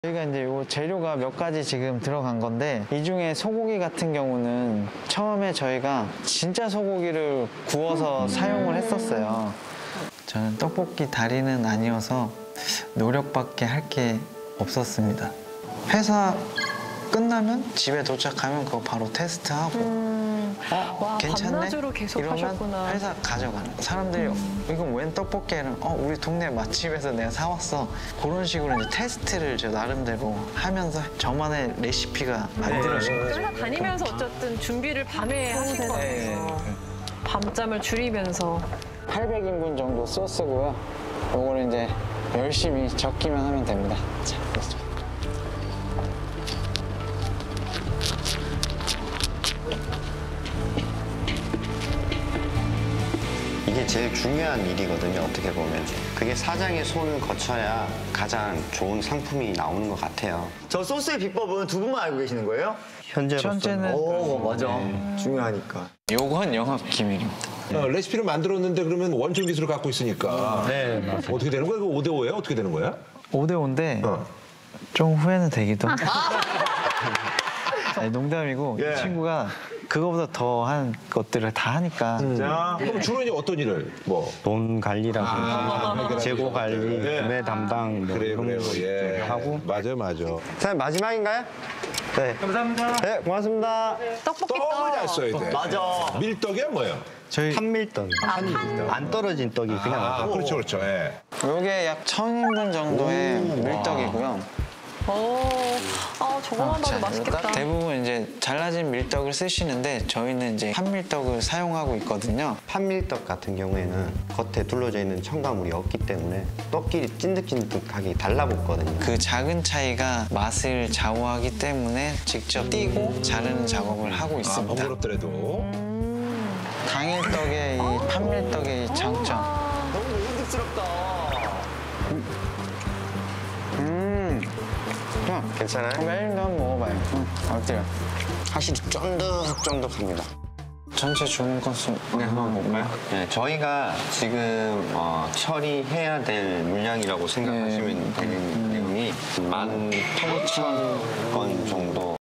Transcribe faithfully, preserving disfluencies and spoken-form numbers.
저희가 이제 요 재료가 몇 가지 지금 들어간 건데, 이 중에 소고기 같은 경우는 처음에 저희가 진짜 소고기를 구워서 사용을 했었어요. 저는 떡볶이 달인은 아니어서 노력밖에 할 게 없었습니다. 회사 끝나면 집에 도착하면 그거 바로 테스트하고 음. 어? 와, 괜찮네? 밤낮으로 계속 이러면 하셨구나. 회사 가져가는. 사람들이 음. 이건 웬 떡볶이를 어 우리 동네 맛집에서 내가 사왔어. 그런 식으로 이제 테스트를 저 나름대로 하면서 저만의 레시피가 만들어진 거죠. 회사 다니면서 어쨌든 준비를 밤에 하신 거네요. 네. 밤잠을 줄이면서. 팔백 인분 정도 소스고요. 요거를 이제 열심히 적기만 하면 됩니다. 자, 그렇죠. 이게 제일 중요한 일이거든요, 어떻게 보면. 그게 사장의 손을 거쳐야 가장 좋은 상품이 나오는 것 같아요. 저 소스의 비법은 두 분만 알고 계시는 거예요? 현재로서는. 현재는 오, 맞아. 중요하니까. 요건 영업 기밀입니다. 어, 레시피를 만들었는데 그러면 원천 기술을 갖고 있으니까. 네, 맞아요. 어떻게 되는 거야? 이거 오 대 오예요? 어떻게 되는 거야? 오 대 오인데 어. 좀 후회는 되기도. 아니, 농담이고 예. 이 친구가 그거보다 더한 것들을 다 하니까. 자, 그럼 주로 이제 어떤 일을? 뭐? 돈 관리라든지 재고 관리, 예. 구매 담당 뭐 그래, 이런 그래. 거 예. 하고 맞아, 맞아. 사장님, 마지막인가요? 네. 감사합니다. 네, 고맙습니다. 떡볶이 떡을 잘 떡. 써야 돼. 맞아. 밀떡이야, 뭐야? 저희 한밀떡, 안 떨어진 떡이 그냥 아, 그렇죠, 그렇죠. 예. 요게 약 천 인분 정도의 밀떡이고요. 오, 아, 저거만 봐도 자, 맛있겠다. 대부분 이제 잘라진 밀떡을 쓰시는데 저희는 이제 한밀떡을 사용하고 있거든요. 판밀떡 같은 경우에는 겉에 둘러져 있는 첨가물이 없기 때문에 떡끼리 찐득찐득하게 달라붙거든요. 그 작은 차이가 맛을 좌우하기 때문에 직접 띄고 자르는 작업을 하고 아, 있습니다. 번거롭더라도. 당일떡의 이 판밀떡의 이 장점. 너무 먹음직스럽다. 음, 그냥 괜찮아요? 메인도 한번 먹어봐요. 음, 어때요? 확실히 쫀득쫀득합니다. 전체 주문 건수 네, 한번 먹어봐요. 네, 저희가 지금 어, 처리해야 될 물량이라고 생각하시면 되는 내용이 만 팔천 건 정도.